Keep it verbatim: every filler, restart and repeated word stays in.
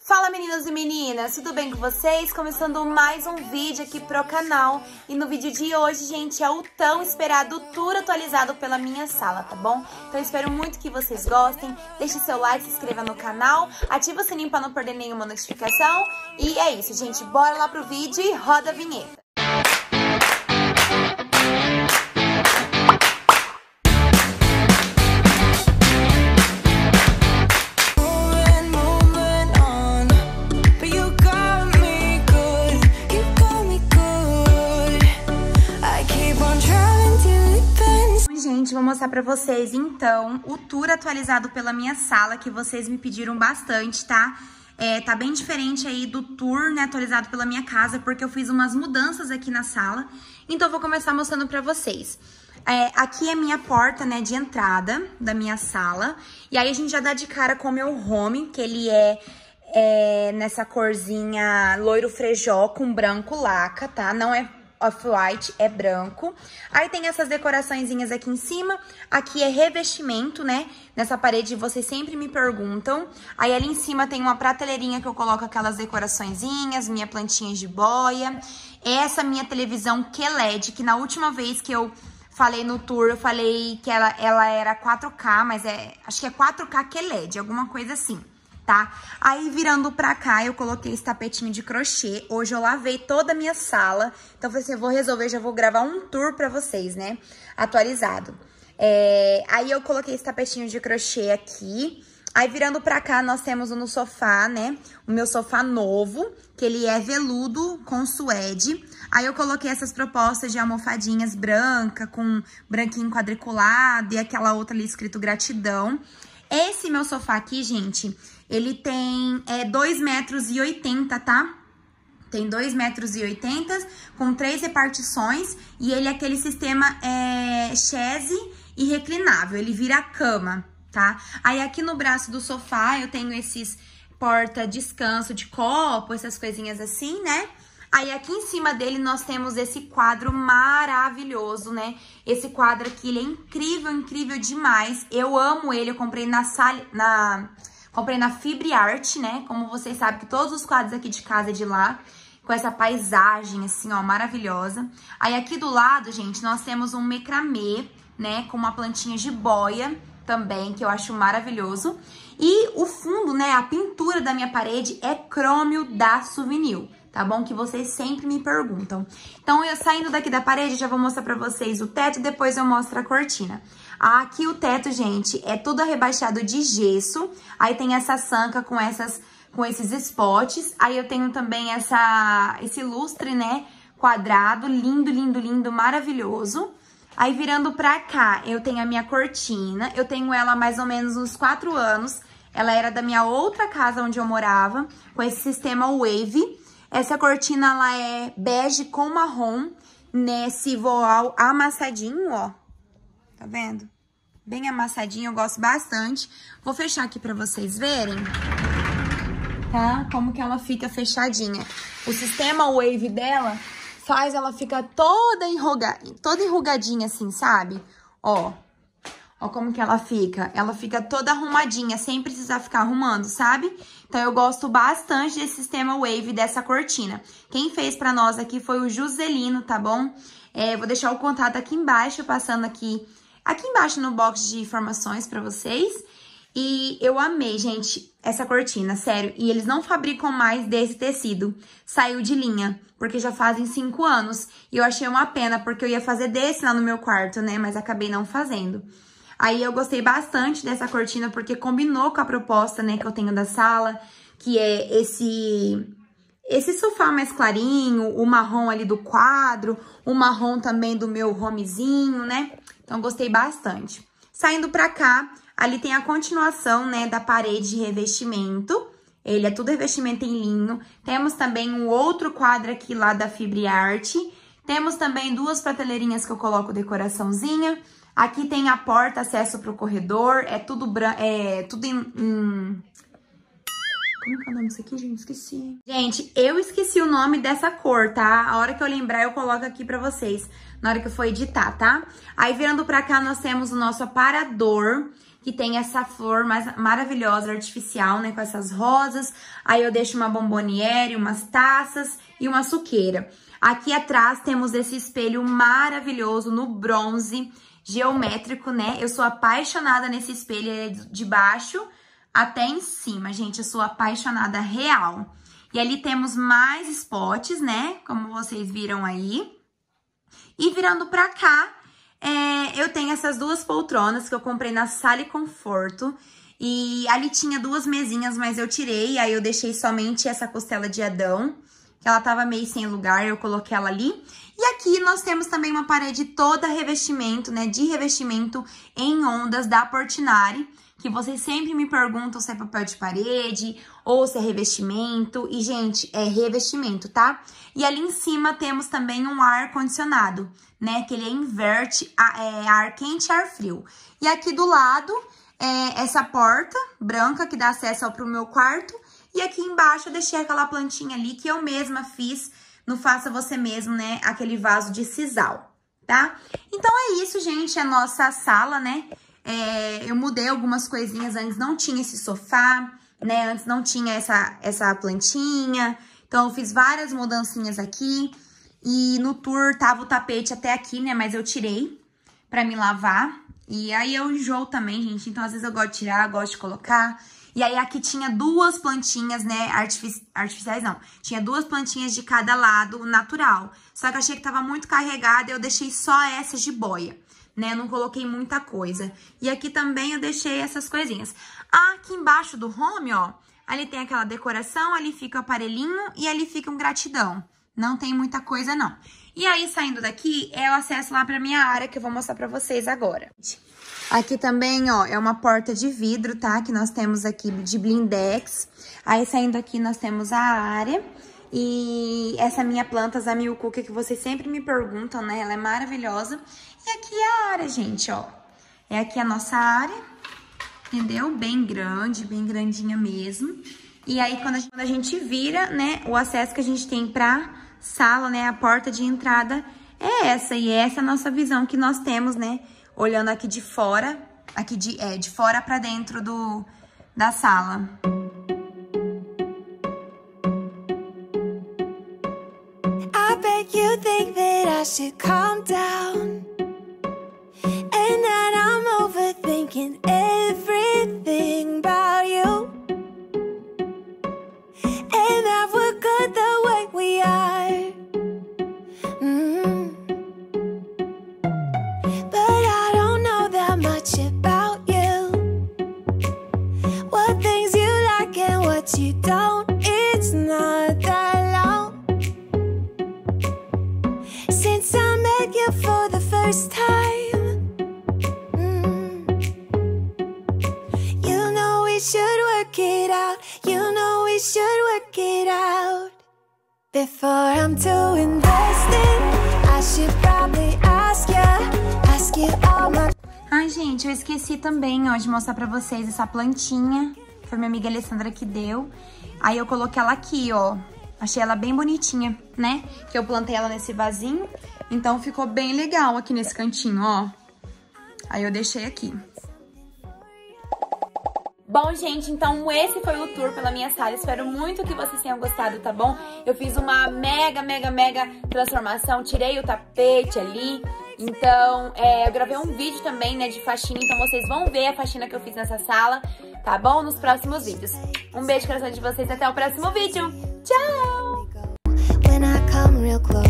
Fala meninos e meninas, tudo bem com vocês? Começando mais um vídeo aqui pro canal. E no vídeo de hoje, gente, é o tão esperado tour atualizado pela minha sala, tá bom? Então eu espero muito que vocês gostem. Deixe seu like, se inscreva no canal, ativa o sininho pra não perder nenhuma notificação. E é isso, gente, bora lá pro vídeo e roda a vinheta. Gente, vou mostrar pra vocês, então, o tour atualizado pela minha sala, que vocês me pediram bastante, tá? É, tá bem diferente aí do tour, né, atualizado pela minha casa, porque eu fiz umas mudanças aqui na sala. Então, eu vou começar mostrando pra vocês. É, aqui é a minha porta, né, de entrada da minha sala. E aí, a gente já dá de cara com o meu home, que ele é... É, nessa corzinha loiro frejó com branco laca, tá? Não é off-white, é branco. Aí tem essas decoraçõezinhas aqui em cima. Aqui é revestimento, né? Nessa parede vocês sempre me perguntam. Aí ali em cima tem uma prateleirinha que eu coloco aquelas decoraçõezinhas, minha plantinha de boia. Essa minha televisão Q L E D, que na última vez que eu falei no tour, eu falei que ela, ela era quatro K, mas é, acho que é quatro K Q L E D, alguma coisa assim. Tá? Aí, virando pra cá, eu coloquei esse tapetinho de crochê. Hoje eu lavei toda a minha sala. Então, eu falei assim, eu vou resolver, já vou gravar um tour pra vocês, né? Atualizado. É... Aí, eu coloquei esse tapetinho de crochê aqui. Aí, virando pra cá, nós temos no sofá, né? O meu sofá novo, que ele é veludo com suede. Aí, eu coloquei essas propostas de almofadinhas branca, com branquinho quadriculado e aquela outra ali escrito gratidão. Esse meu sofá aqui, gente, ele tem é, dois metros e oitenta, tá? Tem dois metros e oitenta, com três repartições. E ele é aquele sistema é, chaise e reclinável, ele vira cama, tá? Aí aqui no braço do sofá eu tenho esses porta-descanso de copo, essas coisinhas assim, né? Aí aqui em cima dele nós temos esse quadro maravilhoso, né? Esse quadro aqui, ele é incrível, incrível demais. Eu amo ele, eu comprei na sala, na... comprei na Fibriarte, né? Como vocês sabem que todos os quadros aqui de casa é de lá, com essa paisagem assim, ó, maravilhosa. Aí aqui do lado, gente, nós temos um macramê, né? Com uma plantinha de boia também, que eu acho maravilhoso. E o fundo, né? A pintura da minha parede é crômio da Souvenir. Tá bom? Que vocês sempre me perguntam. Então, eu saindo daqui da parede, já vou mostrar pra vocês o teto, depois eu mostro a cortina. Aqui o teto, gente, é tudo rebaixado de gesso. Aí tem essa sanca com, essas, com esses spots. Aí eu tenho também essa, esse lustre, né, quadrado, lindo, lindo, lindo, maravilhoso. Aí virando pra cá, eu tenho a minha cortina. Eu tenho ela há mais ou menos uns quatro anos. Ela era da minha outra casa onde eu morava, com esse sistema Wave. Essa cortina, ela é bege com marrom, nesse voal amassadinho, ó. Tá vendo? Bem amassadinho, eu gosto bastante. Vou fechar aqui pra vocês verem, tá? Como que ela fica fechadinha. O sistema Wave dela faz ela ficar toda, enruga... toda enrugadinha assim, sabe? Ó. Ó como que ela fica. Ela fica toda arrumadinha, sem precisar ficar arrumando, sabe? Então, eu gosto bastante desse sistema Wave, dessa cortina. Quem fez pra nós aqui foi o Juscelino, tá bom? É, vou deixar o contato aqui embaixo, passando aqui, aqui embaixo no box de informações pra vocês. E eu amei, gente, essa cortina, sério. E eles não fabricam mais desse tecido. Saiu de linha, porque já fazem cinco anos. E eu achei uma pena, porque eu ia fazer desse lá no meu quarto, né? Mas acabei não fazendo. Aí eu gostei bastante dessa cortina porque combinou com a proposta, né, que eu tenho da sala, que é esse esse sofá mais clarinho, o marrom ali do quadro, o marrom também do meu homezinho, né? Então gostei bastante. Saindo pra cá, ali tem a continuação, né, da parede de revestimento. Ele é tudo revestimento em linho. Temos também um outro quadro aqui lá da Fibriarte. Temos também duas prateleirinhas que eu coloco decoraçãozinha. Aqui tem a porta, acesso pro corredor, é tudo branco, é tudo em, em... Como que é o nome disso aqui, gente? Esqueci. Gente, eu esqueci o nome dessa cor, tá? A hora que eu lembrar, eu coloco aqui pra vocês, na hora que eu for editar, tá? Aí, virando pra cá, nós temos o nosso aparador, que tem essa flor mais maravilhosa, artificial, né, com essas rosas. Aí eu deixo uma bomboniere, umas taças e uma suqueira. Aqui atrás temos esse espelho maravilhoso no bronze, geométrico, né? Eu sou apaixonada nesse espelho, ele é de baixo até em cima, gente. Eu sou apaixonada real. E ali temos mais spots, né? Como vocês viram aí. E virando pra cá, é, eu tenho essas duas poltronas que eu comprei na Sala e Conforto. E ali tinha duas mesinhas, mas eu tirei, aí eu deixei somente essa costela de Adão, que ela tava meio sem lugar, eu coloquei ela ali. E aqui nós temos também uma parede toda revestimento, né, de revestimento em ondas da Portinari, que vocês sempre me perguntam se é papel de parede ou se é revestimento. E, gente, é revestimento, tá? E ali em cima temos também um ar-condicionado, né, que ele inverte a, é, ar quente e ar frio. E aqui do lado é essa porta branca que dá acesso ao pro meu quarto. E aqui embaixo eu deixei aquela plantinha ali que eu mesma fiz no Faça Você Mesmo, né? Aquele vaso de sisal, tá? Então é isso, gente, a nossa sala, né? É, eu mudei algumas coisinhas, antes não tinha esse sofá, né? Antes não tinha essa, essa plantinha. Então eu fiz várias mudancinhas aqui. E no tour tava o tapete até aqui, né? Mas eu tirei pra me lavar. E aí eu enjoo também, gente. Então às vezes eu gosto de tirar, gosto de colocar. E aí aqui tinha duas plantinhas, né, artifici artificiais não, tinha duas plantinhas de cada lado, natural. Só que eu achei que tava muito carregada e eu deixei só essas de boia, né, eu não coloquei muita coisa. E aqui também eu deixei essas coisinhas. Aqui embaixo do home, ó, ali tem aquela decoração, ali fica o aparelhinho e ali fica um gratidão. Não tem muita coisa, não. E aí, saindo daqui, é o acesso lá pra minha área, que eu vou mostrar pra vocês agora. Aqui também, ó, é uma porta de vidro, tá? Que nós temos aqui de blindex. Aí, saindo aqui, nós temos a área. E essa minha planta, a Milkuka, que vocês sempre me perguntam, né? Ela é maravilhosa. E aqui é a área, gente, ó. É aqui a nossa área, entendeu? Bem grande, bem grandinha mesmo. E aí, quando a gente, quando a gente vira, né, o acesso que a gente tem pra sala, né, a porta de entrada é essa. E essa é a nossa visão que nós temos, né? Olhando aqui de fora, aqui de, é, de fora pra dentro do, da sala. I bet you think that I should calm down and that I'm overthinking everything about you and that we're good the way we are. Mm-hmm. About you, what things you like and what you don't, it's not that long since I met you for the first time. Mm. You know we should work it out, you know we should work it out. Before I'm too invested, I should probably ask you, ask you all my... Ai, gente, eu esqueci também, ó, de mostrar pra vocês essa plantinha. Foi minha amiga Alessandra que deu. Aí eu coloquei ela aqui, ó. Achei ela bem bonitinha, né? Que eu plantei ela nesse vasinho. Então ficou bem legal aqui nesse cantinho, ó. Aí eu deixei aqui. Bom, gente, então esse foi o tour pela minha sala. Espero muito que vocês tenham gostado, tá bom? Eu fiz uma mega, mega, mega transformação. Tirei o tapete ali. Então, é, eu gravei um vídeo também, né, de faxina. Então vocês vão ver a faxina que eu fiz nessa sala, tá bom? Nos próximos vídeos. Um beijo, coração de vocês. Até o próximo vídeo. Tchau!